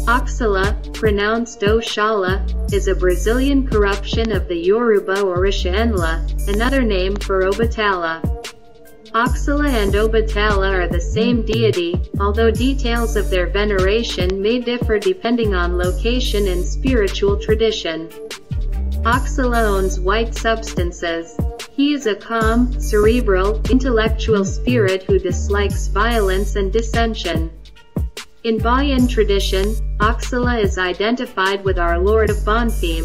Oxala, pronounced Oxala, is a Brazilian corruption of the Yoruba Orisha Enla, another name for Obatala. Oxala and Obatala are the same deity, although details of their veneration may differ depending on location and spiritual tradition. Oxala owns white substances. He is a calm, cerebral, intellectual spirit who dislikes violence and dissension. In Bayan tradition, Oxala is identified with our Lord of Bonfim.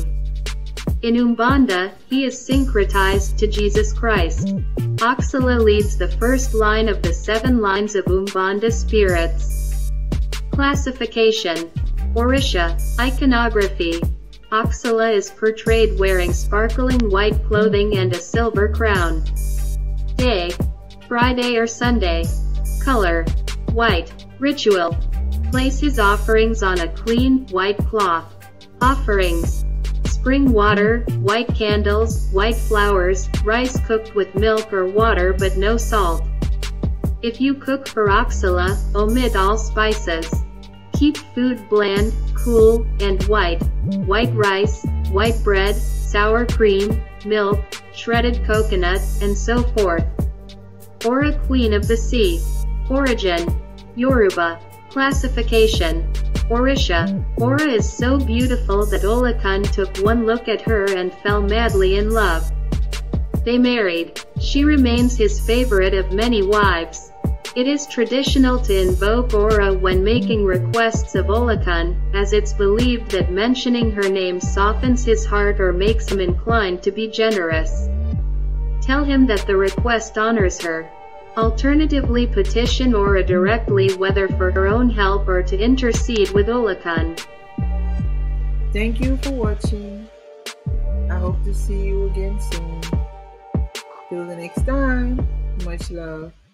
In Umbanda, he is syncretized to Jesus Christ. Oxala leads the first line of the 7 lines of Umbanda spirits. Classification: Orisha, iconography. Oxala is portrayed wearing sparkling white clothing and a silver crown. Day: Friday or Sunday. Color: white. Ritual: place his offerings on a clean, white cloth. Offerings: spring water, white candles, white flowers, rice cooked with milk or water but no salt. If you cook for Oxala, omit all spices. Keep food bland, cool, and white. White rice, white bread, sour cream, milk, shredded coconut, and so forth. Ora, Queen of the Sea. Origin: Yoruba. Classification: Orisha. Ora is so beautiful that Olokun took one look at her and fell madly in love. They married. She remains his favorite of many wives. It is traditional to invoke Ora when making requests of Olokun, as it's believed that mentioning her name softens his heart or makes him inclined to be generous. Tell him that the request honors her. Alternatively, petition Ora directly, whether for her own help or to intercede with Olokun. Thank you for watching. I hope to see you again soon. Till the next time, much love.